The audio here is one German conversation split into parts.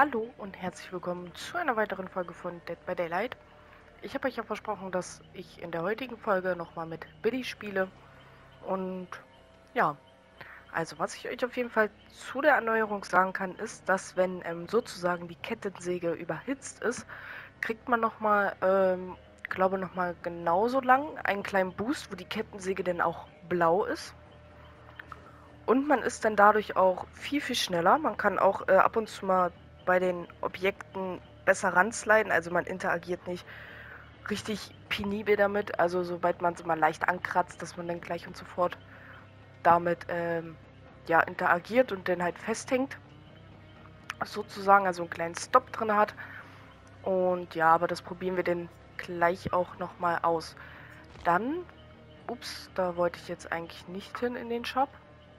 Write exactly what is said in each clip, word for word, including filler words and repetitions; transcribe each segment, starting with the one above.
Hallo und herzlich willkommen zu einer weiteren Folge von Dead by Daylight. Ich habe euch ja versprochen, dass ich in der heutigen Folge nochmal mit Billy spiele. Und ja, also was ich euch auf jeden Fall zu der Erneuerung sagen kann, ist, dass wenn ähm, sozusagen die Kettensäge überhitzt ist, kriegt man nochmal, ähm, glaube nochmal genauso lang einen kleinen Boost, wo die Kettensäge dann auch blau ist. Und man ist dann dadurch auch viel, viel schneller. Man kann auch äh, ab und zu mal bei den Objekten besser ransliden. Also man interagiert nicht richtig penibel damit. Also sobald man es mal leicht ankratzt, dass man dann gleich und sofort damit ähm, ja, interagiert und dann halt festhängt. Sozusagen, also einen kleinen Stop drin hat. Und ja, aber das probieren wir dann gleich auch nochmal aus. Dann, ups, da wollte ich jetzt eigentlich nicht hin in den Shop.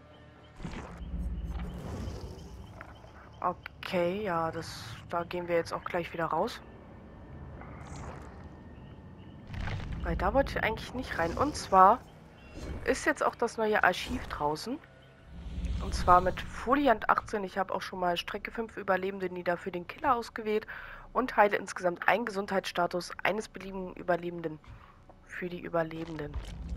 Okay, ja, das, da gehen wir jetzt auch gleich wieder raus. Weil da wollte ich eigentlich nicht rein. Und zwar ist jetzt auch das neue Archiv draußen. Und zwar mit Foliant achtzehn. Ich habe auch schon mal Strecke fünf Überlebende nieder für den Killer ausgewählt und heile insgesamt einen Gesundheitsstatus eines beliebigen Überlebenden für die Überlebenden.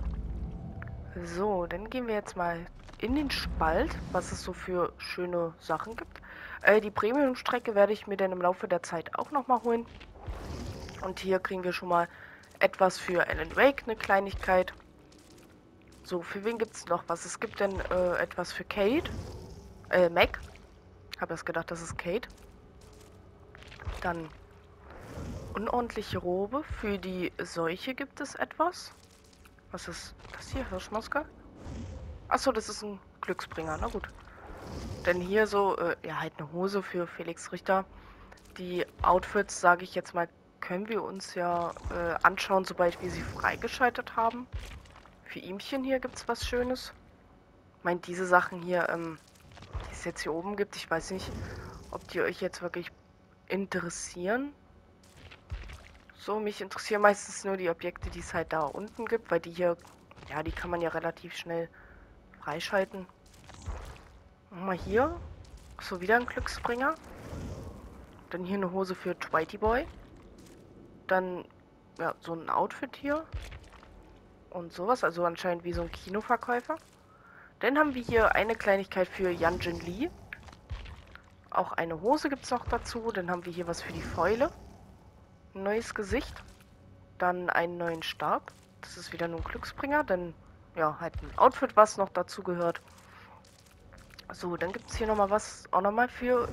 So, dann gehen wir jetzt mal in den Spalt, was es so für schöne Sachen gibt. Äh, die Premium-Strecke werde ich mir dann im Laufe der Zeit auch nochmal holen. Und hier kriegen wir schon mal etwas für Alan Wake, eine Kleinigkeit. So, für wen gibt es noch was? Es gibt dann äh, etwas für Kate. Äh, Mac. Habe erst gedacht, das ist Kate. Dann unordentliche Robe. Für die Seuche gibt es etwas. Was ist das hier? Hirschmaske? Achso, das ist ein Glücksbringer. Na gut. Denn hier so, äh, ja, halt eine Hose für Felix Richter. Die Outfits, sage ich jetzt mal, können wir uns ja äh, anschauen, sobald wir sie freigeschaltet haben. Für ihmchen hier gibt es was Schönes. Ich meine, diese Sachen hier, ähm, die es jetzt hier oben gibt, ich weiß nicht, ob die euch jetzt wirklich interessieren. So, mich interessieren meistens nur die Objekte, die es halt da unten gibt, weil die hier, ja, die kann man ja relativ schnell freischalten. Mal hier, so wieder ein Glücksbringer. Dann hier eine Hose für Twitey Boy. Dann, ja, so ein Outfit hier. Und sowas, also anscheinend wie so ein Kinoverkäufer. Dann haben wir hier eine Kleinigkeit für Yan Jin Lee. Auch eine Hose gibt es noch dazu. Dann haben wir hier was für die Fäule. Ein neues Gesicht. Dann einen neuen Stab. Das ist wieder nur ein Glücksbringer. Dann, ja, halt ein Outfit, was noch dazu gehört. So, dann gibt es hier nochmal was, auch nochmal für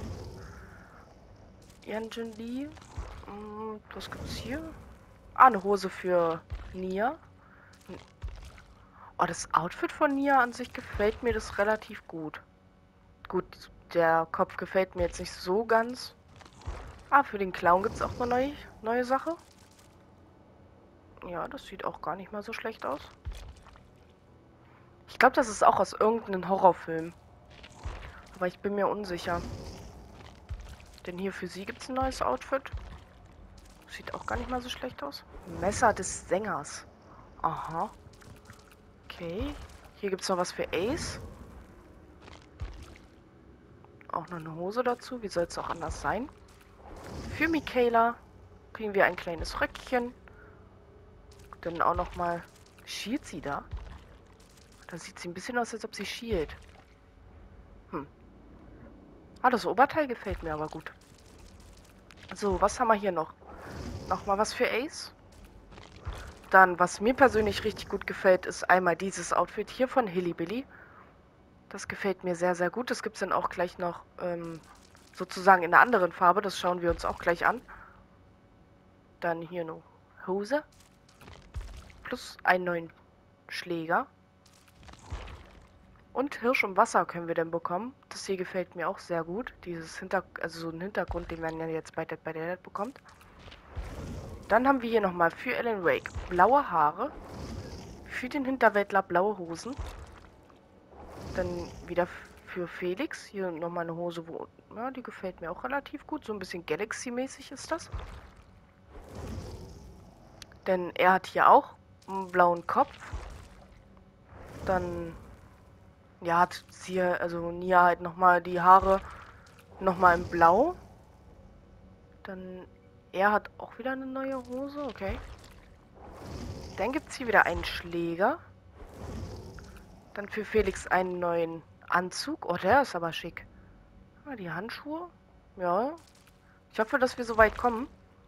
Yan Jin Lee. Hm, was gibt's hier? Ah, eine Hose für Nia. Oh, das Outfit von Nia an sich gefällt mir das relativ gut. Gut, der Kopf gefällt mir jetzt nicht so ganz. Ah, für den Clown gibt es auch eine neue, neue Sache. Ja, das sieht auch gar nicht mal so schlecht aus. Ich glaube, das ist auch aus irgendeinem Horrorfilm. Aber ich bin mir unsicher. Denn hier für sie gibt es ein neues Outfit. Sieht auch gar nicht mal so schlecht aus. Messer des Sängers. Aha. Okay. Hier gibt es noch was für Ace. Auch noch eine Hose dazu. Wie soll es auch anders sein? Für Michaela kriegen wir ein kleines Röckchen. Dann auch noch mal... Schielt sie da? Da sieht sie ein bisschen aus, als ob sie schielt. Hm. Ah, das Oberteil gefällt mir aber gut. So, was haben wir hier noch? Nochmal was für Ace. Dann, was mir persönlich richtig gut gefällt, ist einmal dieses Outfit hier von Hillybilly. Das gefällt mir sehr, sehr gut. Das gibt es dann auch gleich noch ähm, sozusagen in einer anderen Farbe. Das schauen wir uns auch gleich an. Dann hier eine Hose. Plus einen neuen Schläger. Und Hirsch im Wasser können wir dann bekommen. Das hier gefällt mir auch sehr gut. Dieses Hintergrund, also so ein Hintergrund, den man ja jetzt bei Dead by Daylight bekommt. Dann haben wir hier nochmal für Alan Wake blaue Haare. Für den Hinterwäldler blaue Hosen. Dann wieder für Felix. Hier nochmal eine Hose, wo... Ja, die gefällt mir auch relativ gut. So ein bisschen Galaxy-mäßig ist das. Denn er hat hier auch einen blauen Kopf. Dann... Ja, hat sie, also Nia halt nochmal die Haare nochmal in Blau. Dann, er hat auch wieder eine neue Hose, okay. Dann gibt es hier wieder einen Schläger. Dann für Felix einen neuen Anzug. Oh, der ist aber schick. Ah, die Handschuhe. Ja. Ich hoffe, dass wir so weit kommen.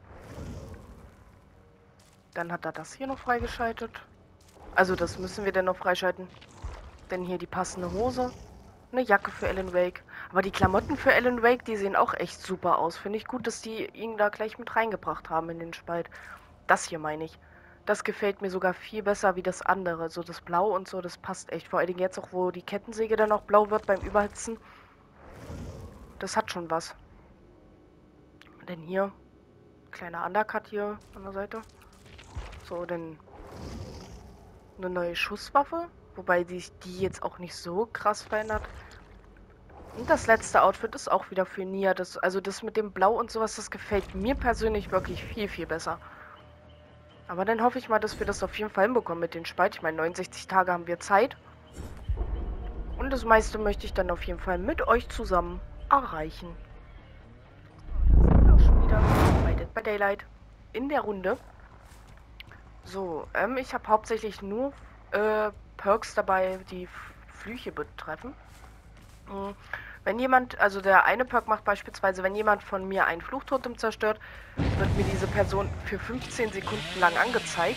Dann hat er das hier noch freigeschaltet. Also das müssen wir denn noch freischalten. Denn hier die passende Hose. Eine Jacke für Alan Wake. Aber die Klamotten für Alan Wake, die sehen auch echt super aus. Finde ich gut, dass die ihn da gleich mit reingebracht haben in den Spalt. Das hier meine ich. Das gefällt mir sogar viel besser wie das andere. So das Blau und so, das passt echt. Vor allen Dingen jetzt auch, wo die Kettensäge dann auch blau wird beim Überhitzen. Das hat schon was. Denn hier, kleiner Undercut hier an der Seite. So, dann eine neue Schusswaffe. Wobei sich die jetzt auch nicht so krass verändert. Und das letzte Outfit ist auch wieder für Nia. Das, also das mit dem Blau und sowas, das gefällt mir persönlich wirklich viel, viel besser. Aber dann hoffe ich mal, dass wir das auf jeden Fall hinbekommen mit den Spalt. Ich meine, neunundsechzig Tage haben wir Zeit. Und das meiste möchte ich dann auf jeden Fall mit euch zusammen erreichen. Da sind wir auch schon wieder bei Dead by Daylight in der Runde. So, ähm, ich habe hauptsächlich nur äh, Perks dabei, die Flüche betreffen. Mhm. Wenn jemand, also der eine Perk macht beispielsweise, wenn jemand von mir einen Fluchtotem zerstört, wird mir diese Person für fünfzehn Sekunden lang angezeigt.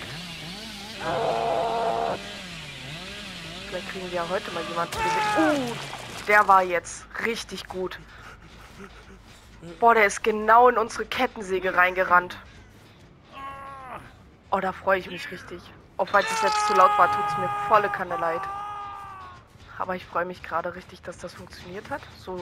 Vielleicht kriegen wir ja heute mal jemanden. Uh, der war jetzt richtig gut. Boah, der ist genau in unsere Kettensäge reingerannt. Oh, da freue ich mich richtig. Auch falls es jetzt zu laut war, tut es mir volle Kanne leid. Aber ich freue mich gerade richtig, dass das funktioniert hat. So.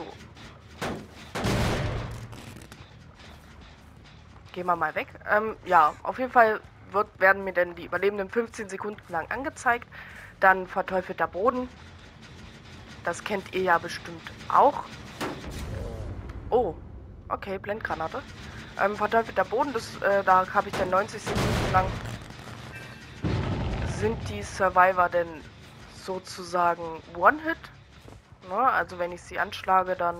Gehen wir mal weg. Ähm, ja, auf jeden Fall wird, werden mir dann die Überlebenden fünfzehn Sekunden lang angezeigt. Dann verteufelter Boden. Das kennt ihr ja bestimmt auch. Oh, okay, Blendgranate. Ähm, verteufelter Boden, das, äh, da habe ich dann neunzig Sekunden lang. Sind die Survivor denn sozusagen One-Hit? Ne? Also wenn ich sie anschlage, dann...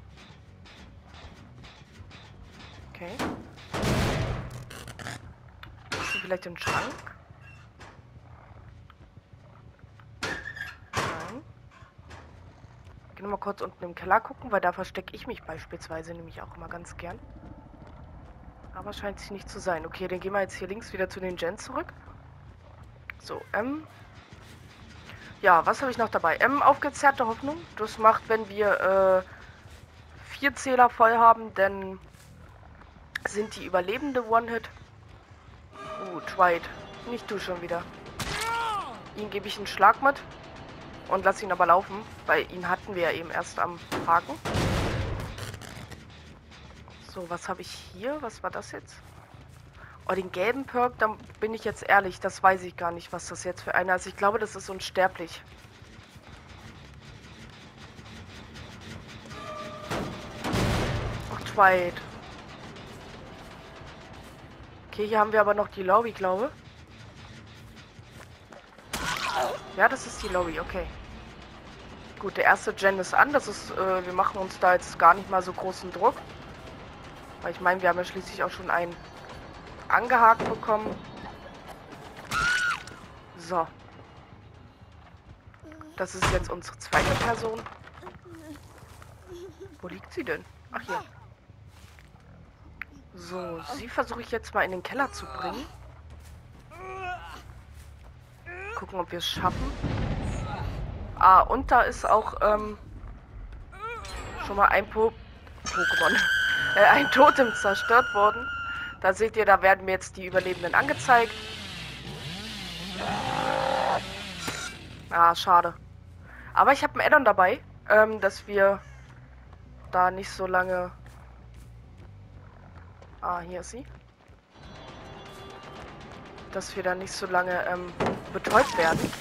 Okay. Ist sie vielleicht im Schrank? Nein. Ich gehe nochmal kurz unten im Keller gucken, weil da verstecke ich mich beispielsweise nämlich auch immer ganz gern. Aber scheint sich nicht zu sein. Okay, dann gehen wir jetzt hier links wieder zu den Gens zurück. So, ähm... Ja, was habe ich noch dabei? Ähm, aufgezerrte Hoffnung. Das macht, wenn wir äh, vier Zähler voll haben, dann sind die Überlebende One-Hit. Uh, Tried. Nicht du schon wieder. Ihn gebe ich einen Schlag mit und lasse ihn aber laufen, weil ihn hatten wir ja eben erst am Haken. So, was habe ich hier? Was war das jetzt? Oh, den gelben Perk, dann bin ich jetzt ehrlich, das weiß ich gar nicht, was das jetzt für einer ist. Ich glaube, das ist unsterblich. Ach, Twilight. Okay, hier haben wir aber noch die Lobby, glaube ich. Ja, das ist die Lobby, okay. Gut, der erste Gen ist an. Das ist, äh, wir machen uns da jetzt gar nicht mal so großen Druck. Weil ich meine, wir haben ja schließlich auch schon einen angehakt bekommen. So. Das ist jetzt unsere zweite Person. Wo liegt sie denn? Ach, hier. So, sie versuche ich jetzt mal in den Keller zu bringen. Gucken, ob wir es schaffen. Ah, und da ist auch ähm, schon mal ein po Pokémon. äh, ein Totem zerstört worden. Da seht ihr, da werden mir jetzt die Überlebenden angezeigt. Ah, schade. Aber ich habe ein Add-on dabei, ähm, dass wir da nicht so lange... Ah, hier ist sie. Dass wir da nicht so lange ähm, betäubt werden.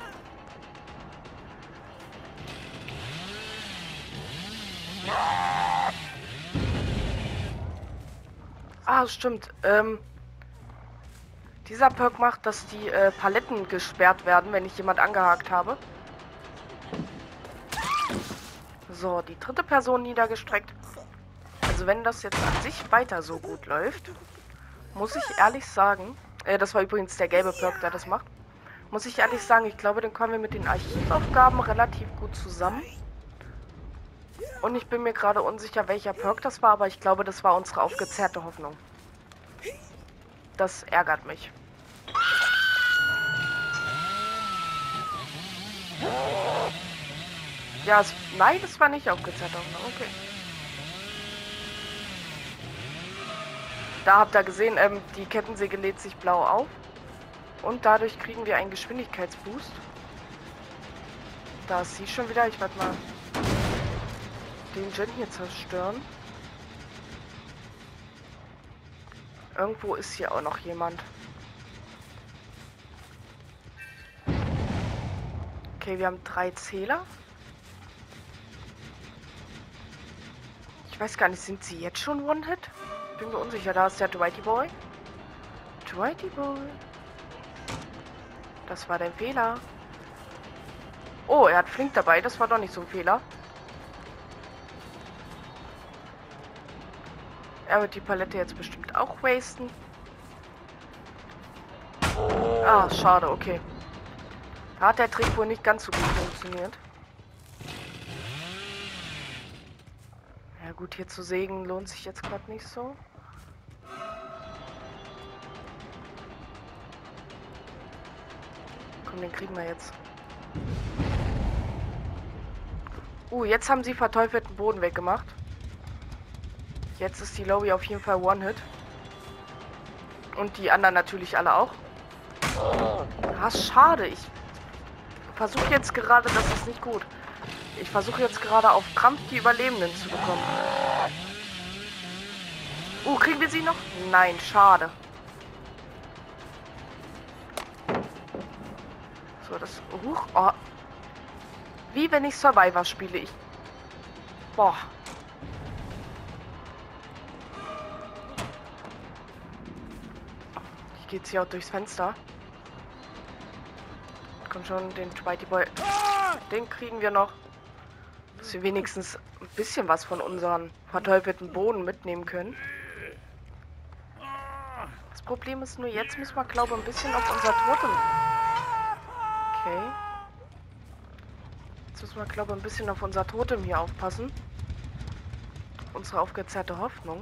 Ah, stimmt. Ähm, dieser Perk macht, dass die äh, Paletten gesperrt werden, wenn ich jemand angehakt habe. So, die dritte Person niedergestreckt. Also wenn das jetzt an sich weiter so gut läuft, muss ich ehrlich sagen, äh, das war übrigens der gelbe Perk, der das macht, muss ich ehrlich sagen, ich glaube, dann kommen wir mit den Archivaufgaben relativ gut zusammen. Und ich bin mir gerade unsicher, welcher Perk das war, aber ich glaube, das war unsere aufgezehrte Hoffnung. Das ärgert mich. Ja, es, nein, das war nicht aufgezehrte Hoffnung, okay. Da habt ihr gesehen, ähm, die Kettensäge lädt sich blau auf. Und dadurch kriegen wir einen Geschwindigkeitsboost. Da ist sie schon wieder. Ich werde mal den Gen hier zerstören. Irgendwo ist hier auch noch jemand. Okay, wir haben drei Zähler. Ich weiß gar nicht, sind sie jetzt schon One-Hit? Bin mir unsicher. Da ist der Dwighty Boy. Dwighty Boy. Das war der Fehler. Oh, er hat Flink dabei. Das war doch nicht so ein Fehler. Er wird die Palette jetzt bestimmt auch wasten. Ah, schade, okay. Da hat der Trick wohl nicht ganz so gut funktioniert. Ja gut, hier zu sägen lohnt sich jetzt gerade nicht so. Komm, den kriegen wir jetzt. Uh, jetzt haben sie verteufelten Boden weggemacht. Jetzt ist die Lobby auf jeden Fall One-Hit. Und die anderen natürlich alle auch. Ah, schade. Ich versuche jetzt gerade, das ist nicht gut. Ich versuche jetzt gerade auf Krampf die Überlebenden zu bekommen. Uh, kriegen wir sie noch? Nein, schade. So, das... Huch, oh. Wie wenn ich Survivor spiele. Ich... Boah. Ich gehe jetzt hier auch durchs Fenster. Komm schon, den Dwighty Boy. Den kriegen wir noch. Dass wir wenigstens ein bisschen was von unseren verteufelten Boden mitnehmen können. Das Problem ist nur, jetzt müssen wir, glaube ich, ein bisschen auf unser Totem. Okay. Jetzt müssen wir, glaube ich, ein bisschen auf unser Totem hier aufpassen. Unsere aufgezehrte Hoffnung.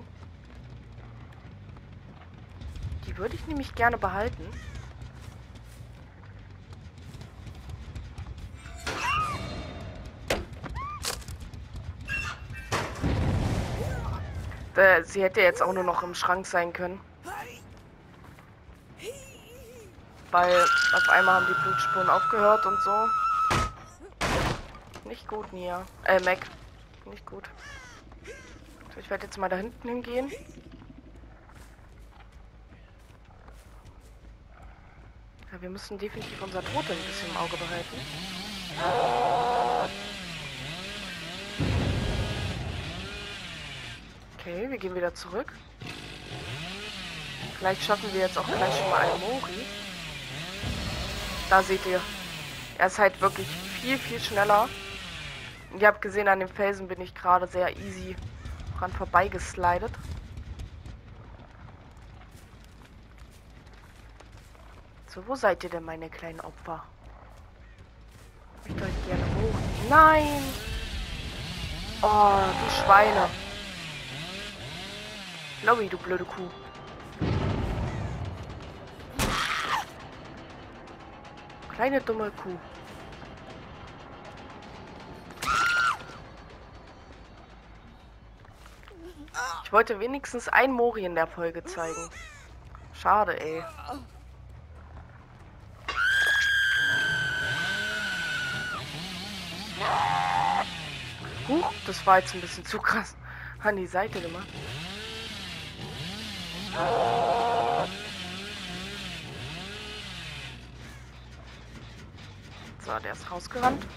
Die würde ich nämlich gerne behalten. Sie hätte jetzt auch nur noch im Schrank sein können. Weil auf einmal haben die Blutspuren aufgehört und so. Nicht gut, Nia. Äh, Mac. Nicht gut. So, ich werde jetzt mal da hinten hingehen. Ja, wir müssen definitiv unser Totem ein bisschen im Auge behalten. Okay, wir gehen wieder zurück. Vielleicht schaffen wir jetzt auch gleich schon mal einen Mori. Da seht ihr. Er ist halt wirklich viel, viel schneller. Und ihr habt gesehen, an dem Felsen bin ich gerade sehr easy dran vorbeigeslidet. So, wo seid ihr denn, meine kleinen Opfer? Ich möchte euch gerne hoch. Nein! Oh, du Schweine. Lobby, du blöde Kuh. Kleine dumme Kuh. Ich wollte wenigstens ein Mori in der Folge zeigen. Schade, ey. Huch, das war jetzt ein bisschen zu krass an die Seite gemacht. So, der ist rausgerannt.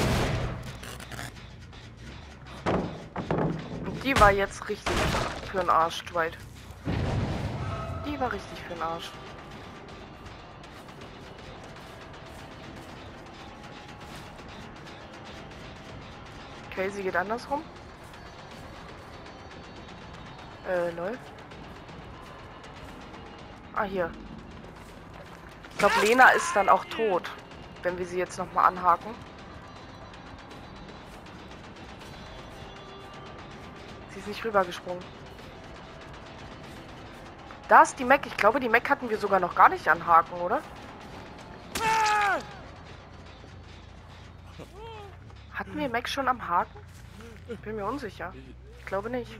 Und die war jetzt richtig für den Arsch, Dwight. Die war richtig für den Arsch. Okay, sie geht andersrum. Äh, lol. Ah, hier. Ich glaube, Lena ist dann auch tot, wenn wir sie jetzt nochmal anhaken. Sie ist nicht rübergesprungen. Da ist die Mac. Ich glaube, die Mac hatten wir sogar noch gar nicht anhaken, oder? Hatten wir Mac schon am Haken? Bin mir unsicher. Ich glaube nicht.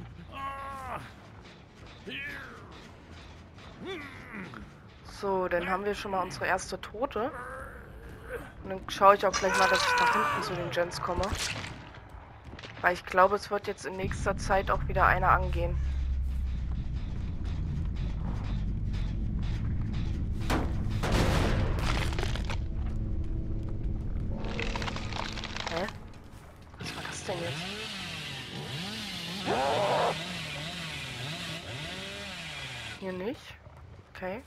So, dann haben wir schon mal unsere erste Tote. Und dann schaue ich auch gleich mal, dass ich nach hinten zu den Gens komme. Weil ich glaube, es wird jetzt in nächster Zeit auch wieder einer angehen. Hä? Was war das denn jetzt? Hier nicht. Okay.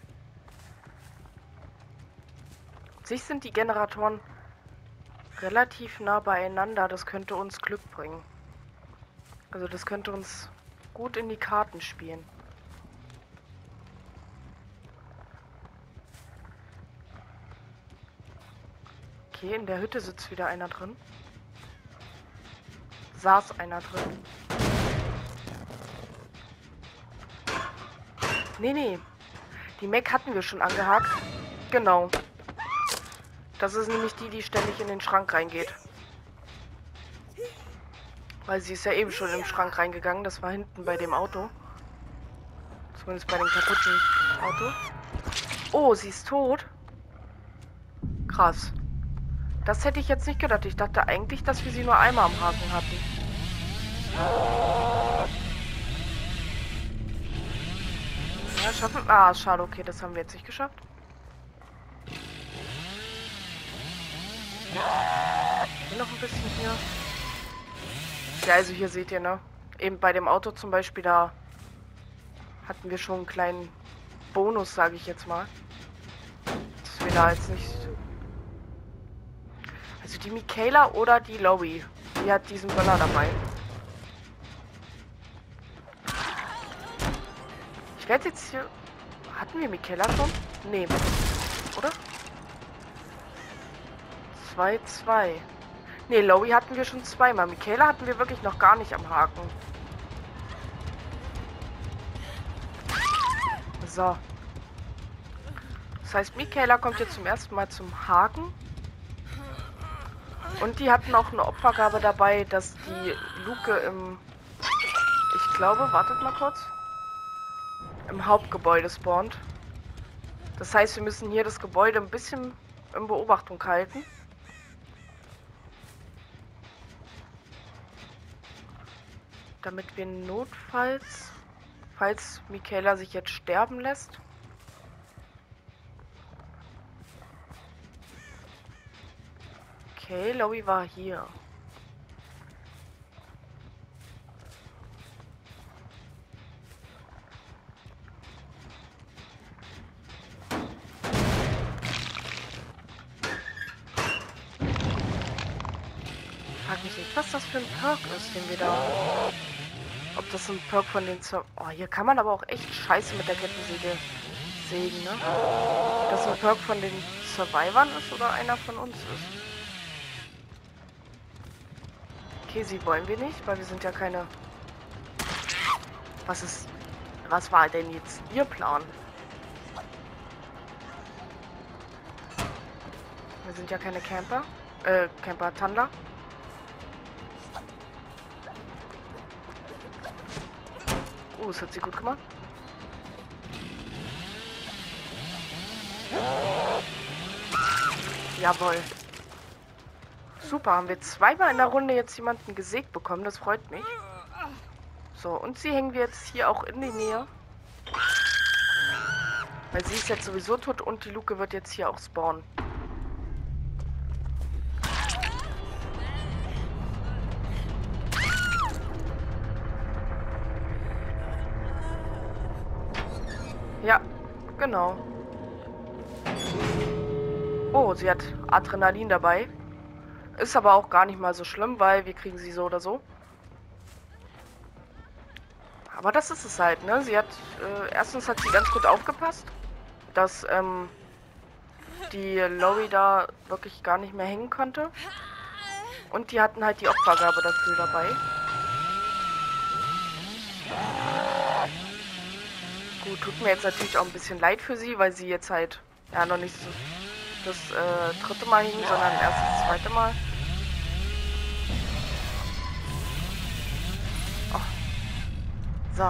Sich sind die Generatoren relativ nah beieinander. Das könnte uns Glück bringen. Also das könnte uns gut in die Karten spielen. Okay, in der Hütte sitzt wieder einer drin. Saß einer drin. Nee, nee. Die Mac hatten wir schon angehakt. Genau. Das ist nämlich die, die ständig in den Schrank reingeht. Weil sie ist ja eben schon im Schrank reingegangen. Das war hinten bei dem Auto. Zumindest bei dem kaputten Auto. Oh, sie ist tot. Krass. Das hätte ich jetzt nicht gedacht. Ich dachte eigentlich, dass wir sie nur einmal am Haken hatten. Ja, schaffen. Ah, schade. Okay, das haben wir jetzt nicht geschafft. Hier noch ein bisschen hier. Ja, also hier seht ihr, ne? Eben bei dem Auto zum Beispiel, da hatten wir schon einen kleinen Bonus, sage ich jetzt mal. Dass wir da jetzt nicht... Also die Michaela oder die Lowy, die hat diesen Böller dabei. Ich werde jetzt hier... Hatten wir Michaela schon? Nee. Oder? zwei, zwei. Nee, Lowy hatten wir schon zweimal. Michaela hatten wir wirklich noch gar nicht am Haken. So. Das heißt, Michaela kommt jetzt zum ersten Mal zum Haken. Und die hatten auch eine Opfergabe dabei, dass die Luke im... Ich glaube, wartet mal kurz. Im Hauptgebäude spawnt. Das heißt, wir müssen hier das Gebäude ein bisschen in Beobachtung halten. Damit wir notfalls, falls Michaela sich jetzt sterben lässt, okay, Lowy war hier. Frag mich nicht, was das für ein Perk ist, den wir da... Ob das ein Perk von den... Sur oh, hier kann man aber auch echt scheiße mit der Kettensäge sägen, ne? Ob das ein Perk von den Survivern ist oder einer von uns ist. Okay, sie wollen wir nicht, weil wir sind ja keine... Was ist... Was war denn jetzt ihr Plan? Wir sind ja keine Camper. Äh, Camper-Tandler. Oh, das hat sie gut gemacht. Jawohl. Super, haben wir zweimal in der Runde jetzt jemanden gesägt bekommen. Das freut mich. So, und sie hängen wir jetzt hier auch in die Nähe. Weil sie ist jetzt sowieso tot und die Luke wird jetzt hier auch spawnen. Ja, genau. Oh, sie hat Adrenalin dabei. Ist aber auch gar nicht mal so schlimm, weil wir kriegen sie so oder so. Aber das ist es halt, ne? Sie hat, äh, erstens hat sie ganz gut aufgepasst, dass, ähm, die Lori da wirklich gar nicht mehr hängen konnte. Und die hatten halt die Opfergabe dafür dabei. Gut, tut mir jetzt natürlich auch ein bisschen leid für sie, weil sie jetzt halt, ja, noch nicht so das, äh, dritte Mal hing, sondern erst das zweite Mal. Oh. So.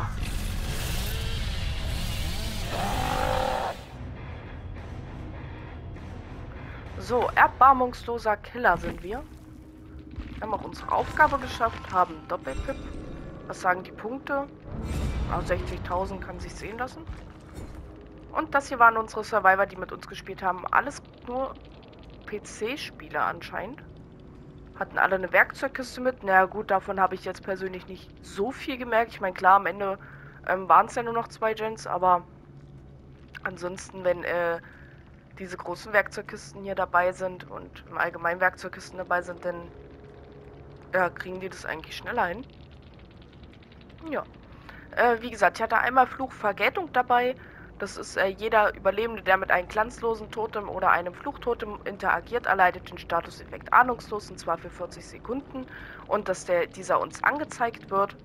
So, erbarmungsloser Killer sind wir. Wir haben auch unsere Aufgabe geschafft, haben Doppelpip. Was sagen die Punkte? Ah, sechzigtausend kann sich sehen lassen. Und das hier waren unsere Survivor, die mit uns gespielt haben. Alles nur P C-Spieler anscheinend. Hatten alle eine Werkzeugkiste mit. Na gut, davon habe ich jetzt persönlich nicht so viel gemerkt. Ich meine, klar, am Ende ähm, waren es ja nur noch zwei Gens, aber ansonsten, wenn äh, diese großen Werkzeugkisten hier dabei sind und im Allgemeinen Werkzeugkisten dabei sind, dann ja, kriegen die das eigentlich schneller hin. Ja. Äh, wie gesagt, ich hatte einmal Fluch Vergeltung dabei. Das ist äh, jeder Überlebende, der mit einem glanzlosen Totem oder einem Fluchtotem interagiert, erleidet den Statuseffekt ahnungslos, und zwar für vierzig Sekunden. Und dass der, dieser uns angezeigt wird.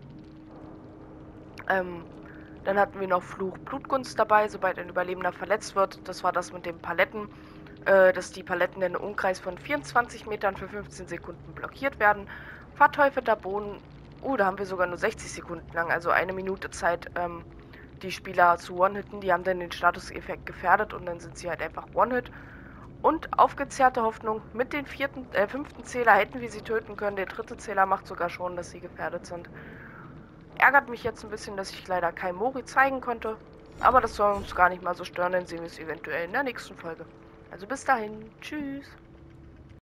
Ähm, dann hatten wir noch Fluch Blutgunst dabei, sobald ein Überlebender verletzt wird. Das war das mit den Paletten, äh, dass die Paletten in einem Umkreis von vierundzwanzig Metern für fünfzehn Sekunden blockiert werden. Verteufelter Boden. Uh, da haben wir sogar nur sechzig Sekunden lang, also eine Minute Zeit, ähm, die Spieler zu One-Hitten. Die haben dann den Statuseffekt gefährdet und dann sind sie halt einfach One-Hit. Und aufgezehrte Hoffnung, mit den vierten, äh, fünften Zähler hätten wir sie töten können. Der dritte Zähler macht sogar schon, dass sie gefährdet sind. Ärgert mich jetzt ein bisschen, dass ich leider kein Mori zeigen konnte. Aber das soll uns gar nicht mal so stören, dann sehen wir es eventuell in der nächsten Folge. Also bis dahin, tschüss.